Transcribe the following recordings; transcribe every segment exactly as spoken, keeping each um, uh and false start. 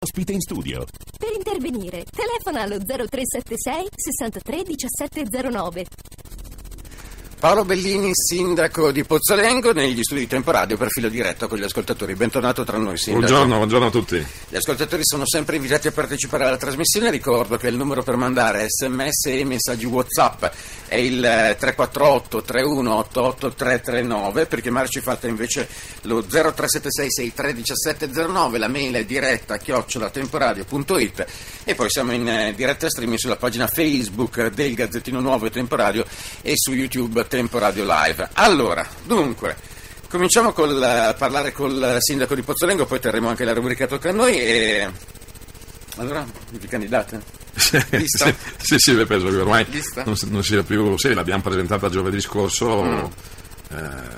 Ospite in studio. Per intervenire, telefona allo zero tre sette sei sessantatré diciassette zero nove. Paolo Bellini, sindaco di Pozzolengo, negli studi di Temporadio per filo diretto con gli ascoltatori. Bentornato tra noi, sindaco. Buongiorno, buongiorno a tutti. Gli ascoltatori sono sempre invitati a partecipare alla trasmissione. Ricordo che il numero per mandare sms e messaggi WhatsApp è il tre quattro otto tre uno otto otto tre tre nove. Per chiamarci fate invece lo zero tre sette sei sei tre uno sette zero nove. La mail è diretta chiocciola temporadio punto it e poi siamo in diretta streaming sulla pagina Facebook del Gazzettino Nuovo e Temporadio e su YouTube Temporadio Live. Allora, dunque, cominciamo col uh, parlare col sindaco di Pozzolengo, poi terremo anche la rubrica Tocca a noi e... Allora, vi candidate? Lista? sì, sì, sì, beh, penso che ormai Lista? non, non sia più... Sì, l'abbiamo presentata giovedì scorso, mm. eh,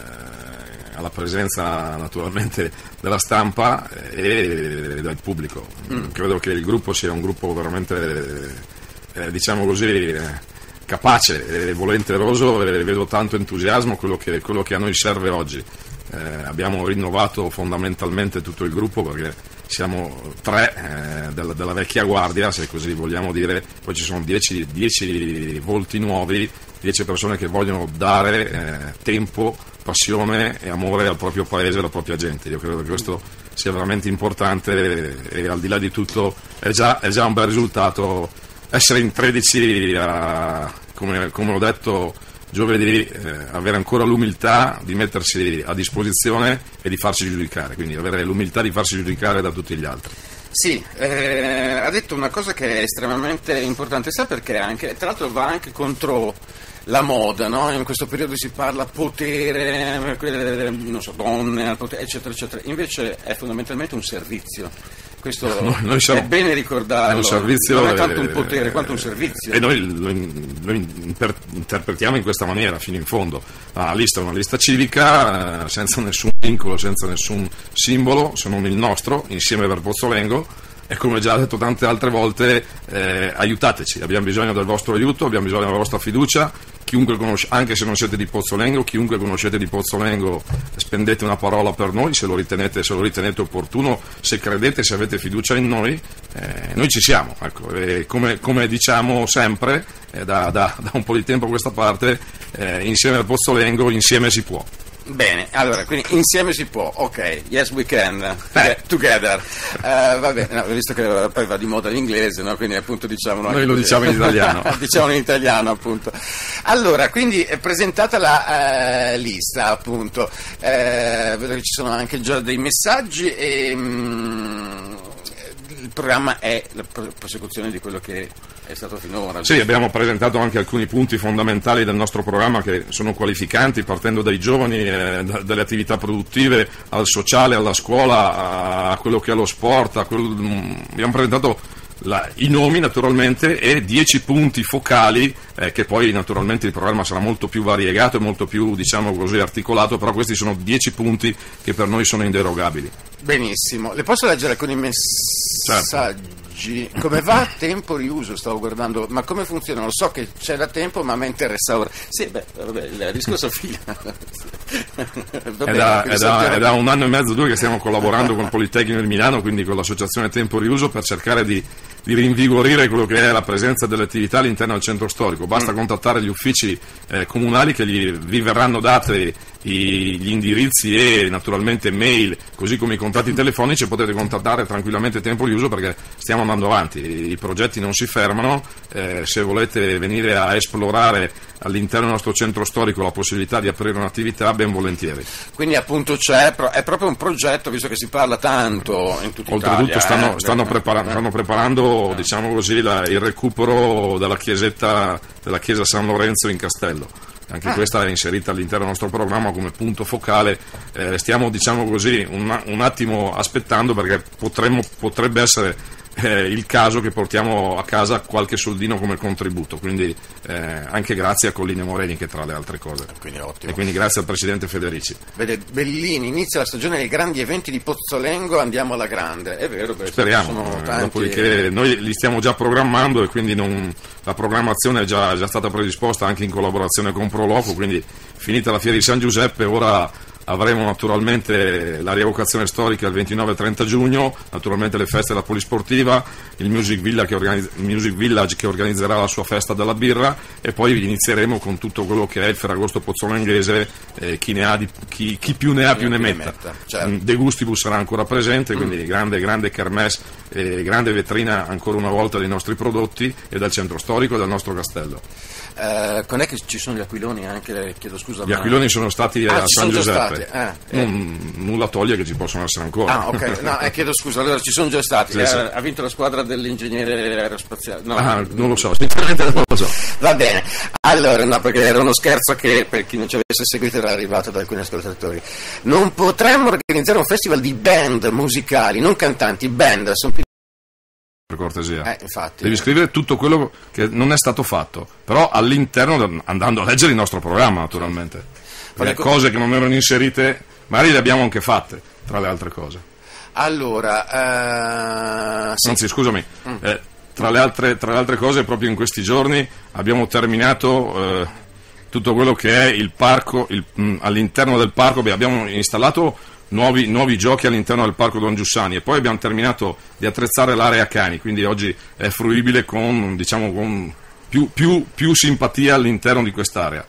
alla presenza naturalmente della stampa e, e del pubblico. Mm. Credo che il gruppo sia un gruppo veramente, eh, diciamo così... Eh, capace e volenteroso, e vedo tanto entusiasmo, quello che, quello che a noi serve oggi. Eh, abbiamo rinnovato fondamentalmente tutto il gruppo perché siamo tre eh, della, della vecchia guardia, se così vogliamo dire, poi ci sono dieci, dieci volti nuovi, dieci persone che vogliono dare eh, tempo, passione e amore al proprio paese e alla propria gente. Io credo che questo sia veramente importante e, e al di là di tutto è già, è già un bel risultato. Essere in tredici, a, come, come ho detto giovedì, eh, avere ancora l'umiltà di mettersi a disposizione e di farsi giudicare, quindi avere l'umiltà di farsi giudicare da tutti gli altri. Sì, eh, ha detto una cosa che è estremamente importante, sa perché anche, tra l'altro va anche contro la moda, no? In questo periodo si parla potere, non so, donne, potere, eccetera, eccetera, invece è fondamentalmente un servizio. Questo noi, noi siamo, è bene ricordarlo, è un servizio, non è tanto un eh, potere quanto un servizio. E noi lo, lo interpretiamo in questa maniera fino in fondo. La lista è una lista civica, eh, senza nessun vincolo, senza nessun simbolo, se non il nostro, insieme per Pozzolengo. E come già detto tante altre volte, eh, aiutateci, abbiamo bisogno del vostro aiuto, abbiamo bisogno della vostra fiducia. Chiunque conosce, anche se non siete di Pozzolengo, chiunque conoscete di Pozzolengo, spendete una parola per noi se lo ritenete, se lo ritenete opportuno, se credete, se avete fiducia in noi, eh, noi ci siamo. Ecco. E come, come diciamo sempre, eh, da, da, da un po' di tempo a questa parte, eh, insieme a Pozzolengo, insieme si può. Bene, allora, quindi insieme si può, ok, yes we can, eh. together, uh, va bene, no, visto che poi va di moda l'inglese, no? Quindi appunto diciamo... Noi lo così. Diciamo in italiano. Diciamo in italiano appunto. Allora, quindi è presentata la uh, lista appunto, uh, vedo che ci sono anche già dei messaggi e... Um, il programma è la prosecuzione di quello che è stato finora. Sì, abbiamo presentato anche alcuni punti fondamentali del nostro programma che sono qualificanti, partendo dai giovani, eh, da, dalle attività produttive, al sociale, alla scuola, a quello che è lo sport. A quello, mh, abbiamo presentato la, i nomi naturalmente e dieci punti focali, eh, che poi naturalmente il programma sarà molto più variegato e molto più, diciamo così, articolato, però questi sono dieci punti che per noi sono inderogabili. Benissimo, le posso leggere alcuni messaggi? Certo. Come va tempo riuso? Stavo guardando, ma come funziona? Lo so che c'è da tempo, ma mi interessa ora. Sì, beh, vabbè, il discorso fila. È da, è, da, è da un anno e mezzo, due che stiamo collaborando con il Politecnico di Milano, quindi con l'associazione Tempo Riuso, per cercare di, di rinvigorire quello che è la presenza delle attività all'interno del centro storico. Basta mm. contattare gli uffici eh, comunali che gli, vi verranno date i, gli indirizzi e naturalmente mail, così come i contatti telefonici, potete contattare tranquillamente Tempo Riuso perché stiamo andando avanti, i progetti non si fermano, eh, se volete venire a esplorare all'interno del nostro centro storico la possibilità di aprire un'attività, ben volentieri. Quindi appunto c'è, è proprio un progetto, visto che si parla tanto in tutta Italia. Oltretutto stanno, eh, stanno, beh, preparando, eh. stanno preparando eh. diciamo così, la, il recupero della chiesetta della chiesa San Lorenzo in Castello. Anche ah. questa è inserita all'interno del nostro programma come punto focale. Eh, stiamo, diciamo così, un, un attimo aspettando perché potremmo, potrebbe essere eh, il caso che portiamo a casa qualche soldino come contributo, quindi eh, anche grazie a Colline Moreni, che tra le altre cose. Quindi ottimo. E quindi grazie al presidente Federici. Vede, Bellini, inizia la stagione dei grandi eventi di Pozzolengo, andiamo alla grande. È vero, perché speriamo, sono tanti... dopodiché noi li stiamo già programmando e quindi non, la programmazione è già, è già stata predisposta anche in collaborazione con Proloco, quindi finita la fiera di San Giuseppe ora avremo naturalmente la rievocazione storica il ventinove e trenta giugno, naturalmente le feste della Polisportiva, il Music Village che, organizz- il Music Village che organizzerà la sua festa della birra, e poi inizieremo con tutto quello che è il Ferragosto Pozzolenghese, eh, chi, ne ha di, chi, chi più ne ha più ne metta. Certo. De Gustibus sarà ancora presente, quindi mm. grande, grande kermesse, eh, grande vetrina ancora una volta dei nostri prodotti e del centro storico e del nostro castello. Uh, con è che ci sono gli aquiloni anche, chiedo scusa. Gli ma... aquiloni sono stati ah, a San Giuseppe, ah, eh. non, nulla toglie che ci possono essere ancora. Ah, ok, no, eh, chiedo scusa, allora ci sono già stati. Sì, eh, sì. Ha vinto la squadra dell'ingegnere aerospaziale. No, ah, non lo so, sinceramente non lo so. Va bene, allora, no, perché era uno scherzo che per chi non ci avesse seguito era arrivato da alcuni ascoltatori. Non potremmo organizzare un festival di band musicali, non cantanti, band, sono più. Per cortesia, eh, infatti, devi scrivere tutto quello che non è stato fatto, però all'interno, andando a leggere il nostro programma naturalmente, le co- cose che non erano inserite magari le abbiamo anche fatte, tra le altre cose. Allora, uh, sì. anzi scusami, mm. eh, tra, le altre, tra le altre cose proprio in questi giorni abbiamo terminato eh, tutto quello che è il parco, il, mh, all'interno del parco. Beh, abbiamo installato Nuovi, nuovi giochi all'interno del parco Don Giussani, e poi abbiamo terminato di attrezzare l'area cani, quindi oggi è fruibile con, diciamo, con più, più, più simpatia all'interno di quest'area.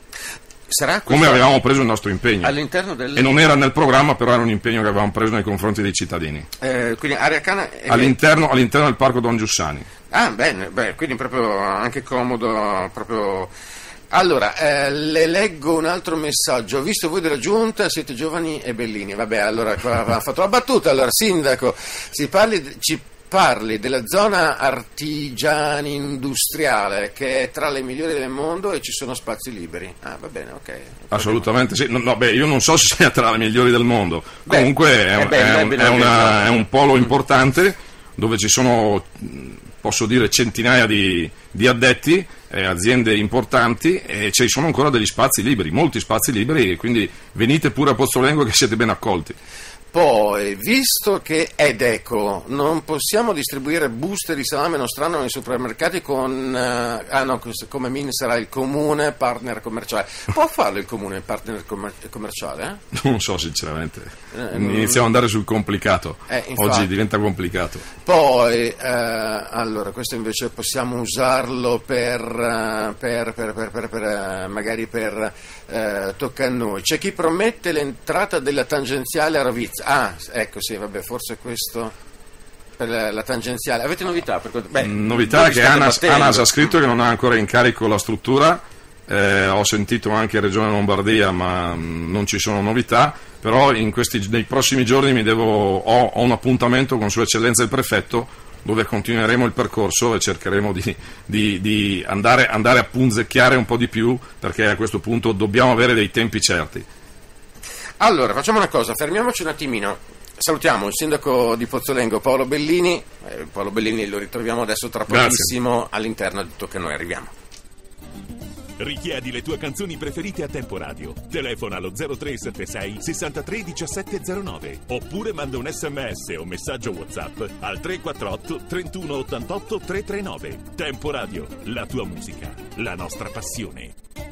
Sarà come avevamo preso il nostro impegno all'interno del... e non era nel programma, però era un impegno che avevamo preso nei confronti dei cittadini. Eh, quindi area cana è... all'interno, all'interno del parco Don Giussani. Ah, bene, beh, quindi proprio anche comodo, proprio. Allora, eh, le leggo un altro messaggio. Ho visto voi della Giunta, siete giovani e bellini. Vabbè, allora qua avevamo fatto la battuta. Allora, Sindaco, si parli, ci parli della zona artigiani industriale che è tra le migliori del mondo e ci sono spazi liberi. Ah, va bene, ok. Assolutamente sì. No, no, beh, io non so se sia tra le migliori del mondo. Beh, comunque è, è, bello, è, un, è, una, è un polo importante dove ci sono, posso dire, centinaia di, di addetti, eh, aziende importanti, e ci sono ancora degli spazi liberi, molti spazi liberi, e quindi venite pure a Pozzolengo che siete ben accolti. Poi, visto che è Deco, non possiamo distribuire buste di salame nostrano nei supermercati con... Uh, ah no, come min sarà il comune partner commerciale. Può farlo il comune partner commer- commerciale? Eh? Non so sinceramente, eh, iniziamo ad andare sul complicato, eh, oggi diventa complicato. Poi, uh, allora, questo invece possiamo usarlo per, uh, per, per, per, per, per uh, magari per uh, tocca a noi. C'è chi promette l'entrata della tangenziale a Ravizza. Ah, ecco, sì, vabbè, forse questo per la, la tangenziale. Avete novità? Per, beh, novità che Anas, Anas ha scritto che non ha ancora in carico la struttura, eh, ho sentito anche Regione Lombardia, ma mh, non ci sono novità, però in questi, nei prossimi giorni mi devo, ho, ho un appuntamento con Sua Eccellenza il Prefetto, dove continueremo il percorso e cercheremo di, di, di andare, andare a punzecchiare un po' di più, perché a questo punto dobbiamo avere dei tempi certi. Allora, facciamo una cosa, fermiamoci un attimino, salutiamo il sindaco di Pozzolengo, Paolo Bellini, eh, Paolo Bellini lo ritroviamo adesso tra pochissimo. Grazie. All'interno di Tocca a Noi, arriviamo. Richiedi le tue canzoni preferite a Tempo Radio. Telefona allo zero tre sette sei sessantatré diciassette zero nove oppure manda un sms o messaggio WhatsApp al tre quattro otto trentuno ottantotto trecentonovantanove. Tempo Radio, la tua musica, la nostra passione.